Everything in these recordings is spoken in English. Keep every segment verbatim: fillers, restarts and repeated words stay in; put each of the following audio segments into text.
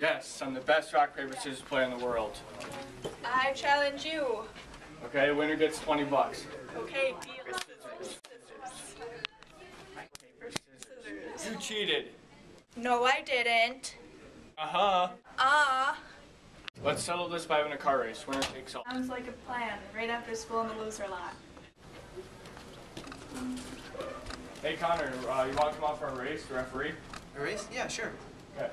Yes, I'm the best rock, paper, scissors player in the world. I challenge you. Okay, winner gets twenty bucks. Okay, deal. Scissors. You cheated. No, I didn't. Uh-huh. Ah. Let's settle this by having a car race. Winner takes all. Sounds like a plan. Right after school in the loser lot. Hey, Connor, uh, you want to come out for a race, the referee? A race? Yeah, sure. Okay.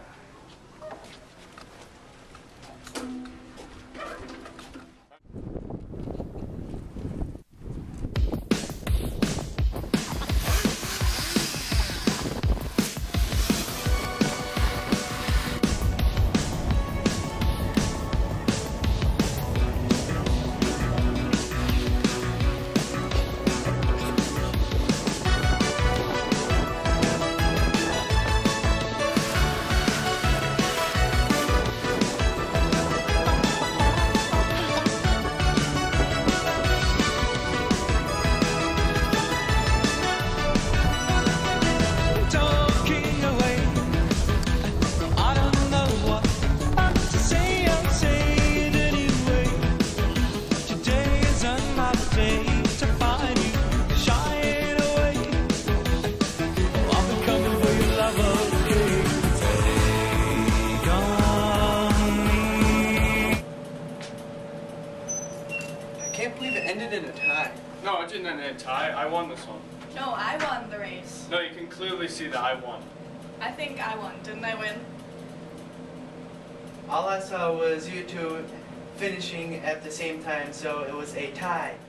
I can't believe it ended in a tie. No, it didn't end in a tie. I won this one. No, I won the race. No, you can clearly see that I won. I think I won. Didn't I win? All I saw was you two finishing at the same time, so it was a tie.